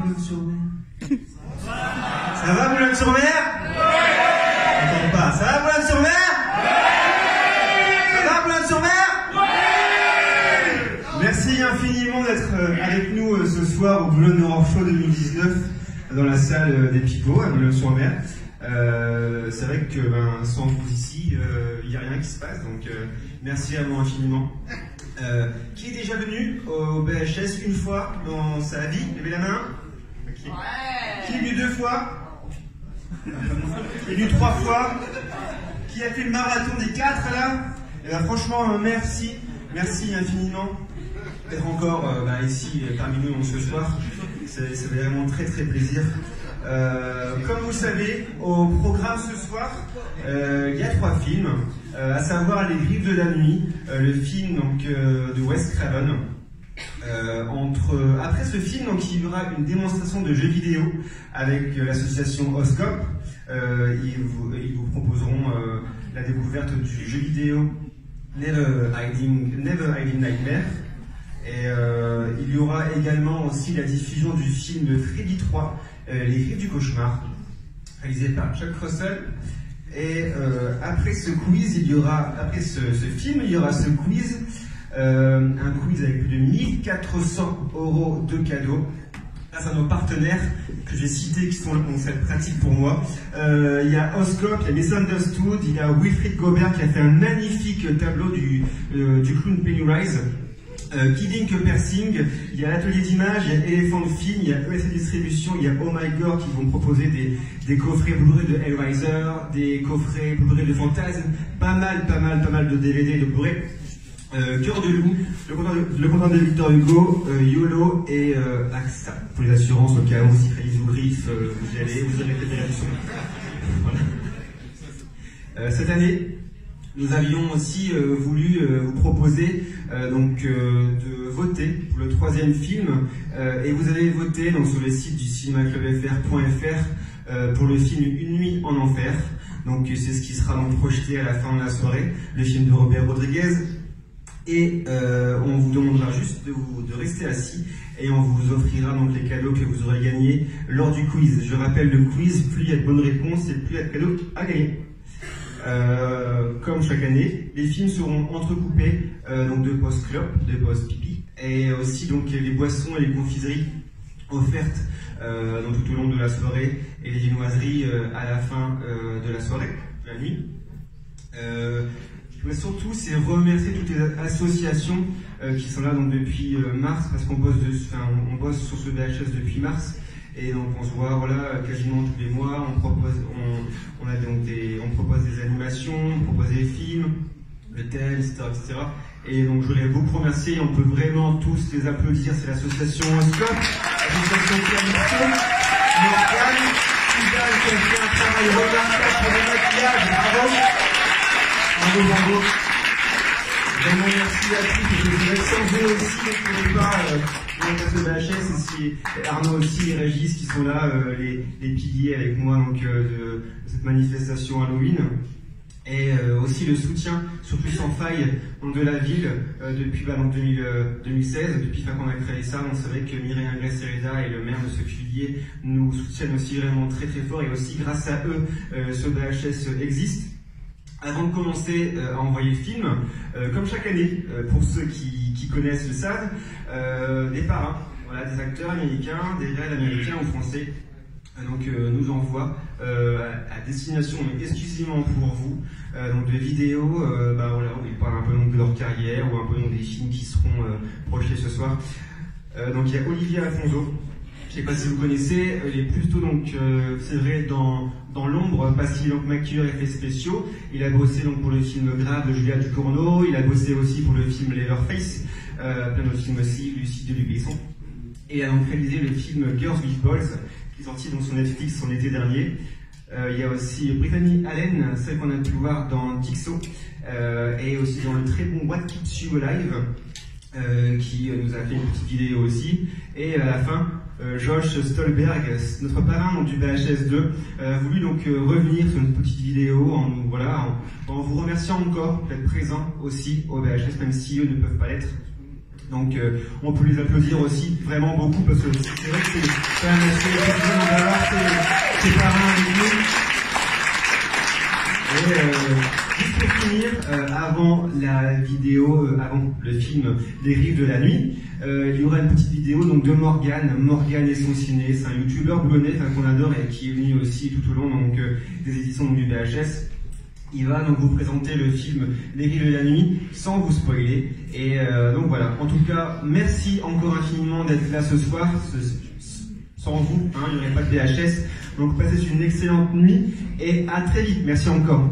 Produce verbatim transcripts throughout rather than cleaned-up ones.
Boulogne-sur-Mer? Ça va Boulogne-sur-Mer? Ouais. J'entends pas. Ça va Boulogne-sur-Mer? Ouais. Ça va Boulogne-sur-Mer? Ouais. Merci infiniment d'être avec nous ce soir au Boulogne Horror Show deux mille dix-neuf dans la salle des Pipots à Boulogne-sur-Mer. Euh, c'est vrai que ben, sans vous ici, il euh, n'y a rien qui se passe, donc euh, merci à vous infiniment. Euh, qui est déjà venu au B H S une fois dans sa vie? Levez la main. Okay. Ouais. Qui est venu deux fois? Qui est venu trois fois? Qui a fait le marathon des quatre là? Et ben, franchement, euh, merci, merci infiniment d'être encore euh, bah, ici parmi nous ce soir. C'est vraiment très très plaisir. Euh, comme vous le savez, au programme ce soir, euh, il y a trois films, euh, à savoir Les Griffes de la Nuit, euh, le film donc, euh, de Wes Craven. Euh, entre, après ce film, donc, il y aura une démonstration de jeux vidéo avec euh, l'association Oscope. Euh, ils, vous, ils vous proposeront euh, la découverte du jeu vidéo Never Hiding, Never Hiding Nightmare. Et euh, il y aura également aussi la diffusion du film de Freddy trois, euh, Les Griffes du Cauchemar, réalisé par Chuck Russell. Et euh, après ce quiz, il y aura, après ce, ce film, il y aura ce quiz, euh, un quiz avec plus de mille quatre cents euros de cadeaux, grâce à nos partenaires que j'ai cités, qui sont donc cette pratique pour moi. Euh, il y a Oscope, il y a Misunderstood, il y a Wilfried Gobert qui a fait un magnifique tableau du, euh, du clown Pennywise. Euh, Kidding Persing, il y a l'atelier d'image, il y a Elephant Film, il y a E S A Distribution, il y a Oh My God qui vont proposer des, des coffrets Blu-ray de Hellraiser, des coffrets Blu-ray de Fantasme, pas mal, pas mal, pas mal de D V D de Blu-ray. Euh, Cœur de loup, le content de, le content de Victor Hugo, euh, YOLO et euh, AXA. Pour les assurances, au cas où si Freddy vous griffe, euh, vous y allez, vous aurez fait des réactions. Voilà. Euh, cette année, nous avions aussi euh, voulu euh, vous proposer euh, donc, euh, de voter pour le troisième film euh, et vous avez voté donc, sur le site du cinémaclubfr point fr euh, pour le film Une nuit en enfer. Donc c'est ce qui sera donc projeté à la fin de la soirée, le film de Robert Rodriguez. Et euh, on vous demandera juste de, vous, de rester assis et on vous offrira donc les cadeaux que vous aurez gagnés lors du quiz. Je rappelle le quiz, plus il y a de bonnes réponses et plus il y a de cadeaux à gagner. Euh, comme chaque année, les films seront entrecoupés euh, donc de post-clope, de post-pipi, et aussi donc les boissons et les confiseries offertes euh, donc, tout au long de la soirée et les viennoiseries euh, à la fin euh, de la soirée, de la nuit. Euh, je voudrais surtout c'est remercier toutes les associations euh, qui sont là donc depuis euh, mars, parce qu'on bosse, de, enfin, on bosse sur ce B H S depuis mars. Et donc on se voit voilà, quasiment tous les mois, on propose, on, on a donc des, on propose des animations, on propose des films, le thème, et cetera, et cetera. Et donc je voudrais beaucoup remercier, on peut vraiment tous les applaudir, c'est l'association Oscope, l'association Pierre Morgane, Suzanne qui a fait un travail remarquable pour le maquillage, bravo, bravo, bravo. Vraiment merci à tous, et je voudrais sans eux aussi, je ne pouvais pas... Euh, le B H S, et Arnaud aussi et Régis qui sont là, euh, les, les piliers avec moi donc, euh, de, de cette manifestation Halloween. Et euh, aussi le soutien, surtout sans faille, donc, de la ville euh, depuis bah, donc, deux mille, euh, deux mille seize, depuis qu'on a créé ça. On savait que Mireille Ingrès-Sereda et le maire de ce pilier nous soutiennent aussi vraiment très très fort, et aussi grâce à eux, euh, ce B H S existe. Avant de commencer euh, à envoyer le film, euh, comme chaque année, euh, pour ceux qui, qui connaissent le savent, euh, des parrains, voilà, des acteurs américains, des réels américains ou français, euh, donc euh, nous envoient euh, à, à destination exclusivement pour vous, euh, donc de vidéos, euh, bah, voilà, où ils parlent un peu donc, de leur carrière ou un peu donc, des films qui seront euh, projetés ce soir. Euh, donc il y a Olivier Afonso. Je ne sais pas si vous connaissez, il est plutôt donc, euh, c'est vrai, dans, dans l'ombre, parce qu'il est donc maquilleur effets spéciaux. Il a bossé donc pour le film Grave de Julia Ducournau, il a bossé aussi pour le film Leatherface, euh, plein d'autres films aussi, Lucide de Lubesson. Et il a donc réalisé le film Girls with Balls, qui est sorti donc sur Netflix en été dernier. Euh, il y a aussi Brittany Allen, celle qu'on a pu voir dans Jigsaw, euh, et aussi dans le très bon What Keeps You Alive, euh, qui nous a fait une petite vidéo aussi. Et à la fin, Euh, Josh Stolberg, notre parrain donc, du B H S deux, a voulu donc euh, revenir sur une petite vidéo en, voilà, en, en vous remerciant encore d'être présents aussi au B H S, même si eux ne peuvent pas l'être. Donc euh, on peut les applaudir aussi vraiment beaucoup parce que c'est vrai que c'est quand même assez exceptionnel d'avoir ces, ces parrains avec nous. Et euh, juste pour finir, euh, avant la vidéo, euh, avant le film Les Rives de la Nuit, euh, il y aura une petite vidéo donc de Morgane, Morgane et son ciné, c'est un youtubeur boulonnais qu'on adore et qui est venu aussi tout au long donc, euh, des éditions donc, du V H S. Il va donc vous présenter le film Les Rives de la Nuit sans vous spoiler. Et euh, donc voilà, en tout cas, merci encore infiniment d'être là ce soir. Sans vous, hein, il n'y aurait pas de V H S. Donc passez une excellente nuit et à très vite. Merci encore.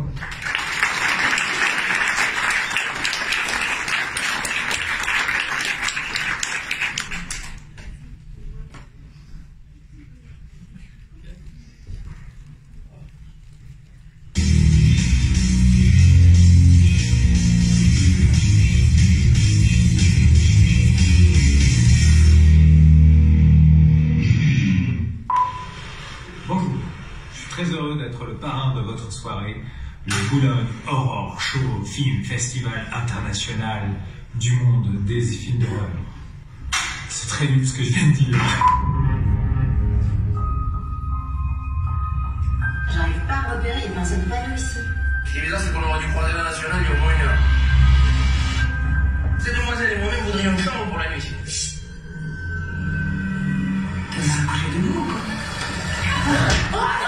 Le parrain de votre soirée, le Boulogne Horror Show Film Festival International du monde des films d'horreur. C'est très nul ce que je viens de dire. J'arrive pas à repérer, il y a personne de panneau ici. Ce qui est bizarre, c'est qu'on aurait dû croiser la nationale il y a au moins une heure. Ces demoiselles et moi-même voudrions une chambre pour la nuit. T'as ça couché debout ou quoi? Oh non!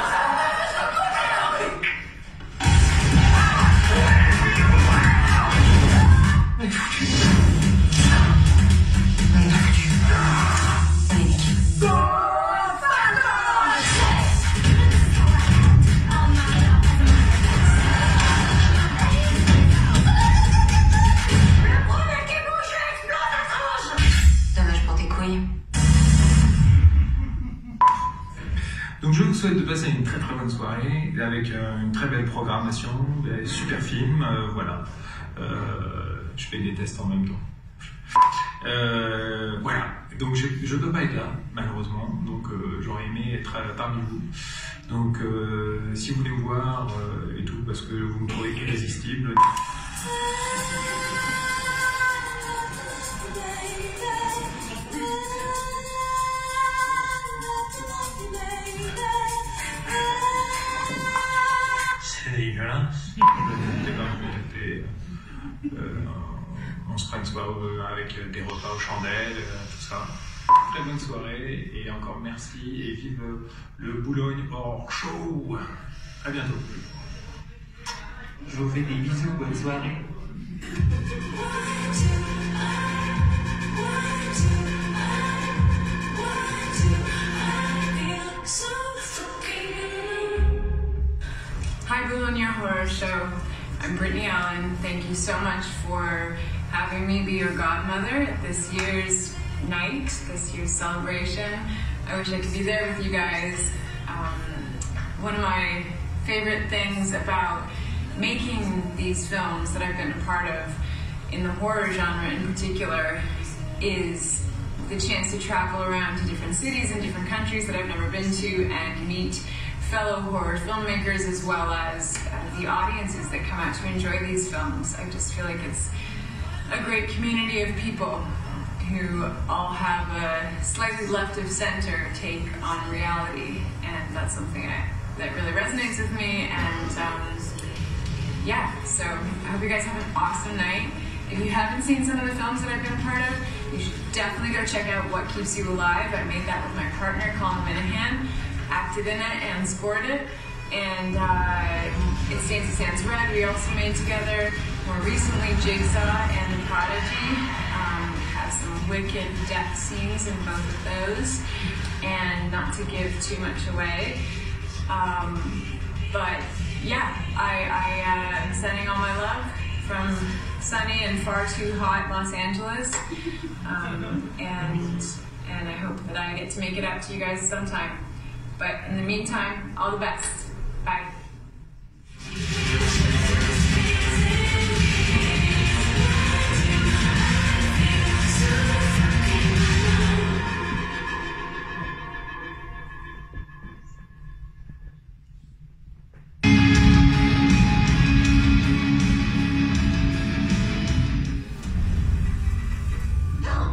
Donc je vous souhaite de passer une très très bonne soirée avec euh, une très belle programmation, des super films, euh, voilà. Euh, je fais des tests en même temps. Euh, voilà, donc je ne peux pas être là, malheureusement, donc euh, j'aurais aimé être parmi vous. Donc euh, si vous voulez me voir euh, et tout, parce que vous me trouvez irrésistible. C'est dégueulasse. Euh, on se prend une soirée avec des repas aux chandelles, tout ça. Très bonne soirée et encore merci et vive le Boulogne Horror Show. À bientôt. Je vous fais des bisous, bonne soirée. Hi Boulogne Horror Show. I'm Brittany Allen. Thank you so much for having me be your godmother at this year's night, this year's celebration. I wish I could be there with you guys. Um, one of my favorite things about making these films that I've been a part of in the horror genre in particular is the chance to travel around to different cities and different countries that I've never been to and meet fellow horror filmmakers as well as uh, the audiences that come out to enjoy these films. I just feel like it's a great community of people who all have a slightly left of center take on reality, and that's something I, that really resonates with me. And um, yeah, so I hope you guys have an awesome night. If you haven't seen some of the films that I've been a part of, you should definitely go check out What Keeps You Alive. I made that with my partner, Colin Minahan, acted in it and scored it. And uh, It Stands, It Stands Red, we also made together. More recently, Jigsaw and The Prodigy um, have some wicked death scenes in both of those. And not to give too much away, um, but yeah, I, I uh, am sending all my love from sunny and far too hot Los Angeles, um, and and I hope that I get to make it out to you guys sometime. But in the meantime, all the best. Bye. Non,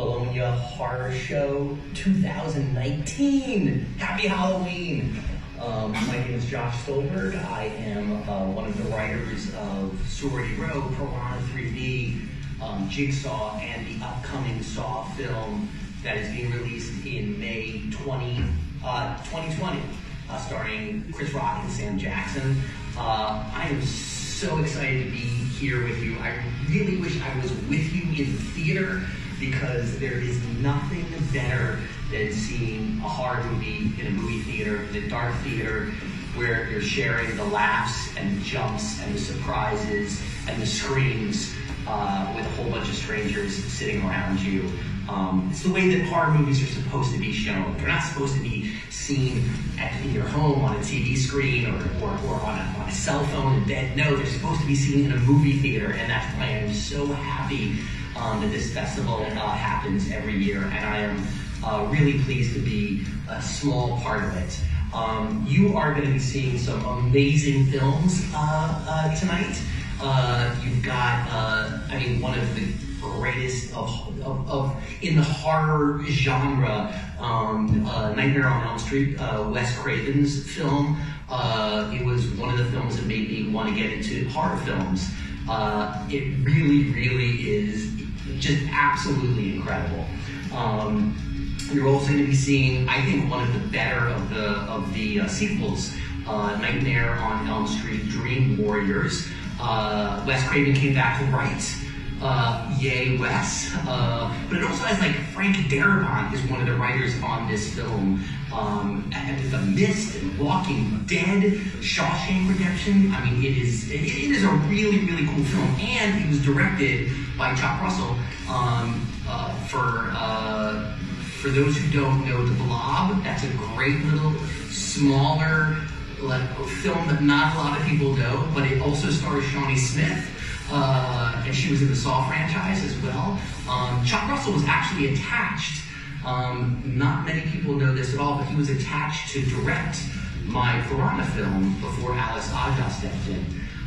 Bologna Horror Show two thousand nineteen. Happy Halloween! Um, my name is Josh Stolberg. I am uh, one of the writers of Sorority Row, Piranha three D, um, Jigsaw, and the upcoming Saw film that is being released in May twentieth, twenty twenty, uh, starring Chris Rock and Sam Jackson. Uh, I am so excited to be here with you. I really wish I was with you in the theater, because there is nothing better than seeing a horror movie in a movie theater, in a dark theater, where you're sharing the laughs and the jumps and the surprises and the screams uh, with a whole bunch of strangers sitting around you. Um, it's the way that horror movies are supposed to be shown. They're not supposed to be seen at, in your home on a T V screen or, or, or on, a, on a cell phone in bed. No, they're supposed to be seen in a movie theater, and that's why I'm so happy um, that this festival uh, happens every year, and I am uh, really pleased to be a small part of it. Um, you are going to be seeing some amazing films uh, uh, tonight. Uh, you've got, uh, I mean, one of the greatest of, of, of in the horror genre, um, uh, Nightmare on Elm Street, uh, Wes Craven's film. Uh, it was one of the films that made me want to get into horror films. Uh, it really, really is just absolutely incredible. Um, you're also going to be seeing, I think, one of the better of the of the uh, sequels, uh, Nightmare on Elm Street, Dream Warriors. Uh, Wes Craven came back to write. Uh, yay, Wes. Uh, but it also has, like, Frank Darabont is one of the writers on this film. Um, and The Mist and Walking Dead, Shawshank Redemption. I mean, it is it, it is a really, really cool film. And it was directed by Chuck Russell. Um, uh, for uh, for those who don't know The Blob, that's a great little smaller like, film that not a lot of people know, but it also stars Shawnee Smith. Uh, and she was in the Saw franchise as well. Um, Chuck Russell was actually attached, um, not many people know this at all, but he was attached to direct my Piranha film before Alice Aja stepped in.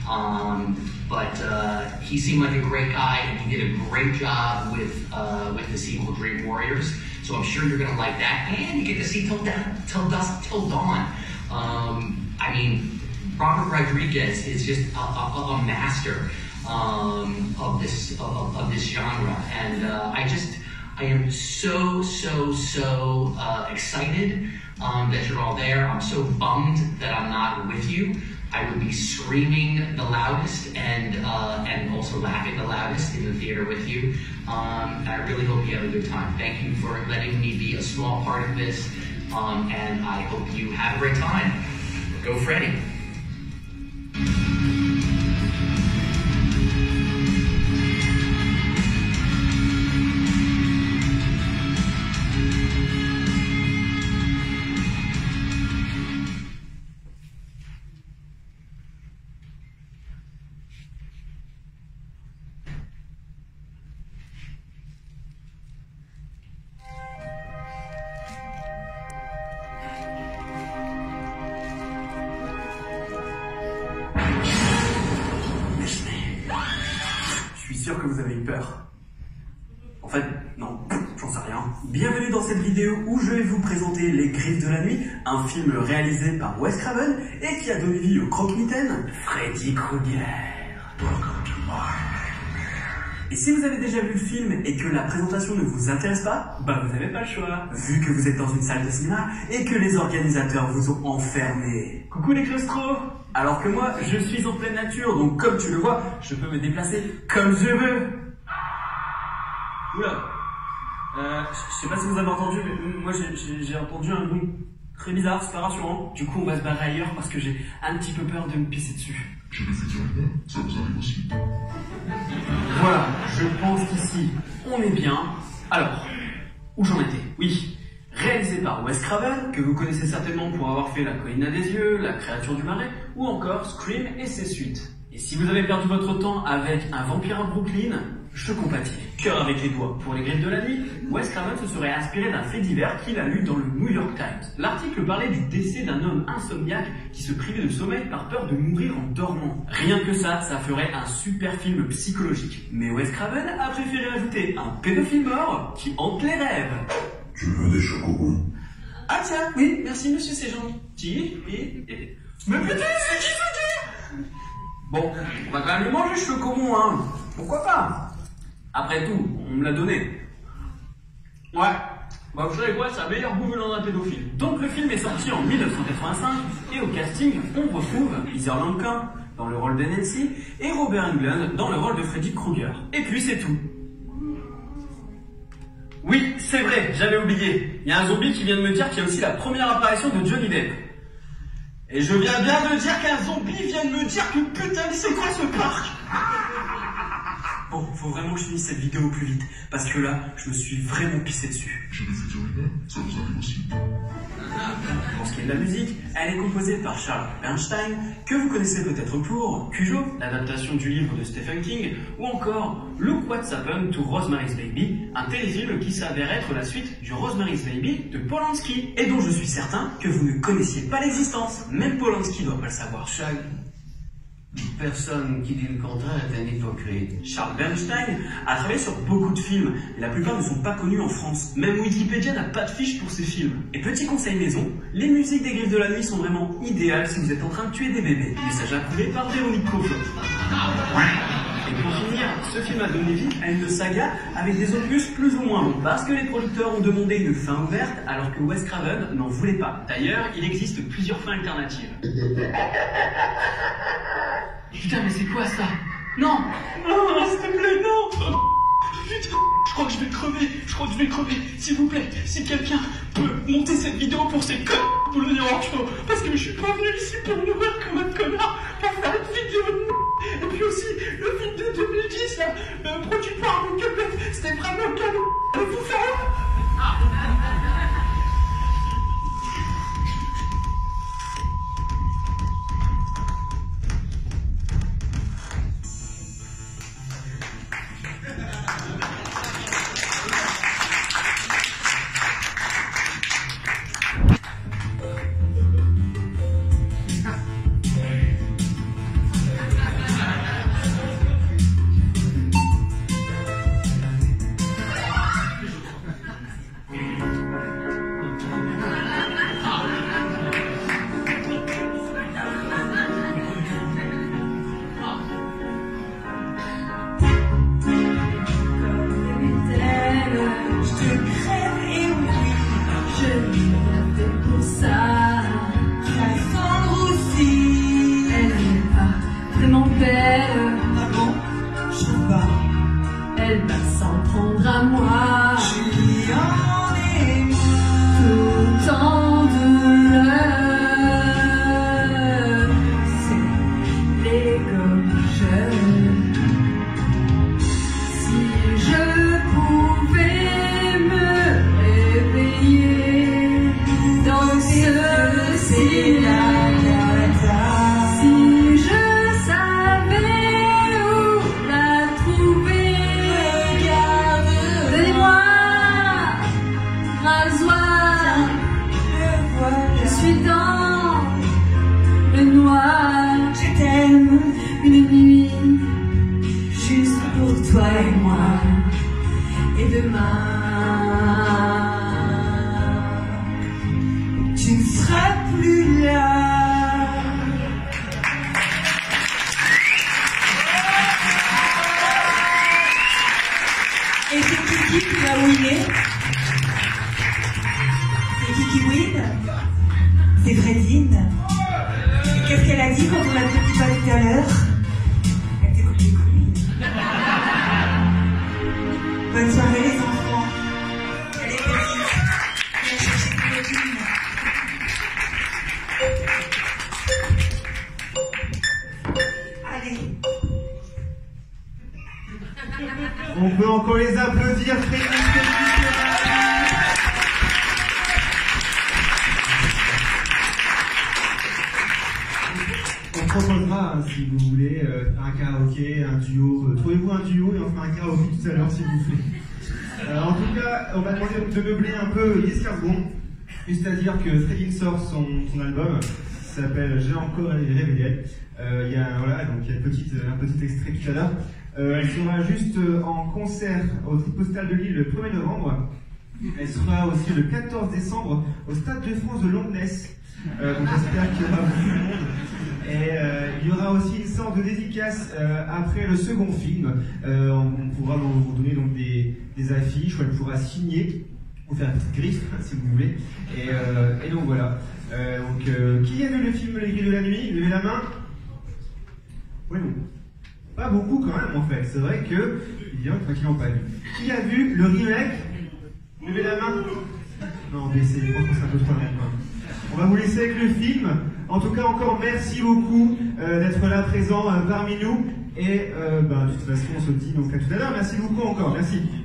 Um, but uh, he seemed like a great guy, and he did a great job with uh, with the sequel Dream Warriors. So I'm sure you're gonna like that, and you get to see Till Dawn. Till Dusk, Till Dawn. Um, I mean, Robert Rodriguez is just a, a, a master. Um, of this of, of this genre, and uh, I just I am so so so uh, excited um, that you're all there. I'm so bummed that I'm not with you. I would be screaming the loudest and uh, and also laughing the loudest in the theater with you. Um, and I really hope you have a good time. Thank you for letting me be a small part of this, um, and I hope you have a great time. Go Freddy. Sûr que vous avez eu peur. En fait, non, j'en sais rien. Bienvenue dans cette vidéo où je vais vous présenter Les Griffes de la Nuit, un film réalisé par Wes Craven et qui a donné vie au croque-mitaine Freddy Krueger. Et si vous avez déjà vu le film et que la présentation ne vous intéresse pas, bah vous n'avez pas le choix, vu que vous êtes dans une salle de cinéma et que les organisateurs vous ont enfermé. Coucou les claustros! Alors que moi, je suis en pleine nature, donc comme tu le vois, je peux me déplacer comme je veux. Oula, euh, je sais pas si vous avez entendu, mais moi j'ai entendu un bruit très bizarre, c'est pas rassurant. Du coup, on va se barrer ailleurs parce que j'ai un petit peu peur de me pisser dessus. Je me fais dire, ça vous arrive aussi. Voilà, je pense qu'ici, on est bien. Alors, où j'en étais? Oui. Réalisé par Wes Craven, que vous connaissez certainement pour avoir fait La Colline à des yeux, La Créature du Marais, ou encore Scream et ses suites. Et si vous avez perdu votre temps avec Un vampire à Brooklyn, je te compatis. Cœur avec les doigts. Pour les griffes de la nuit, Wes Craven se serait inspiré d'un fait divers qu'il a lu dans le New York Times. L'article parlait du décès d'un homme insomniaque qui se privait de sommeil par peur de mourir en dormant. Rien que ça, ça ferait un super film psychologique. Mais Wes Craven a préféré ajouter un pédophile mort qui hante les rêves. Tu veux des chocobons? Ah tiens, oui, merci monsieur, c'est gentil. Et, et... Mais putain, c'est qui ce dire? Bon, on va quand même le manger, ce chocobon, hein. Pourquoi pas? Après tout, on me l'a donné. Ouais, bah vous savez quoi, c'est un meilleur goût venant d'un pédophile. Donc le film est sorti en mille neuf cent quatre-vingt-cinq, et au casting, on retrouve Heather Lankan dans le rôle de Nancy, et Robert Englund dans le rôle de Freddy Krueger. Et puis c'est tout. Oui, c'est vrai, j'avais oublié. Il y a un zombie qui vient de me dire qu'il y a aussi la première apparition de Johnny Depp. Et je viens bien de dire qu'un zombie vient de me dire que putain, c'est quoi ce parc? Bon, faut vraiment que je finisse cette vidéo au plus vite, parce que là, je me suis vraiment pissé dessus. J'ai des futurs humains, ça vous arrive aussi. Pour ce qui est de la musique, elle est composée par Charles Bernstein, que vous connaissez peut-être pour Cujo, l'adaptation du livre de Stephen King, ou encore Look What's Happened to Rosemary's Baby, un téléfilm qui s'avère être la suite du Rosemary's Baby de Polanski, et dont je suis certain que vous ne connaissiez pas l'existence. Même Polanski doit pas le savoir. Charles, personne qui dit le contraire est un hypocrite. Charles Bernstein a travaillé sur beaucoup de films, et la plupart ne sont pas connus en France. Même Wikipédia n'a pas de fiche pour ces films. Et petit conseil maison, les musiques des Griffes de la Nuit sont vraiment idéales si vous êtes en train de tuer des bébés. Message approuvé par Véronique Coffin. Et pour finir, ce film a donné vie à une saga avec des opus plus ou moins bons, parce que les producteurs ont demandé une fin ouverte alors que Wes Craven n'en voulait pas. D'ailleurs, il existe plusieurs fins alternatives. Putain, mais c'est quoi ça? Non! Non, s'il te plaît, non! Putain, je crois que je vais crever, je crois que je vais crever. S'il vous plaît, si quelqu'un peut monter cette vidéo pour ces connes pour le New York Show, parce que je suis pas venu ici pour mourir comme un connard, pour faire une vidéo de m***. Et puis aussi, le film de deux mille dix, là, euh, produit par Michael Bay, c'était vraiment un cadeau. Allez vous faire. C'est Fredine. Qu'est-ce qu'elle a dit quand on l'a petit pas tout à l'heure? Elle était copiée commune. Bonne soirée les enfants. Allez petite, viens chercher tes copines. Allez. On peut encore les applaudir, Frédéric. On proposera là, hein, si vous voulez euh, faire un karaoké, un duo. Euh, Trouvez-vous un duo et on fera un karaoké tout à l'heure, s'il vous plaît. Euh, en tout cas, on va demander de meubler un peu dix quinze secondes. C'est-à-dire que Fredin sort son, son album, qui s'appelle J'ai encore réveillé. Euh, il y a voilà, donc il y a une petite, un petit extrait tout à l'heure. Euh, elle sera juste en concert au Trip Postal de Lille le premier novembre. Elle sera aussi le quatorze décembre au Stade de France de Longnes. Euh, donc j'espère qu'il y aura beaucoup de monde. Et euh, il y aura aussi une sorte de dédicace euh, après le second film. Euh, on, on pourra vous donner donc des, des affiches où elle pourra signer ou faire une petite griffe si vous voulez. Et, euh, et donc voilà. Euh, donc, euh, qui a vu le film Les Grilles de la Nuit? Levez la main. Oui, non. Pas beaucoup quand même en fait. C'est vrai que il y en a qui n'ont pas vu. Qui a vu le remake? Levez la main. Non, mais c'est franchement c'est un peu trop même. On va vous laisser avec le film. En tout cas, encore merci beaucoup euh, d'être là présent euh, parmi nous. Et euh, bah, de toute façon, on se dit donc à tout à l'heure. Merci beaucoup encore. Merci.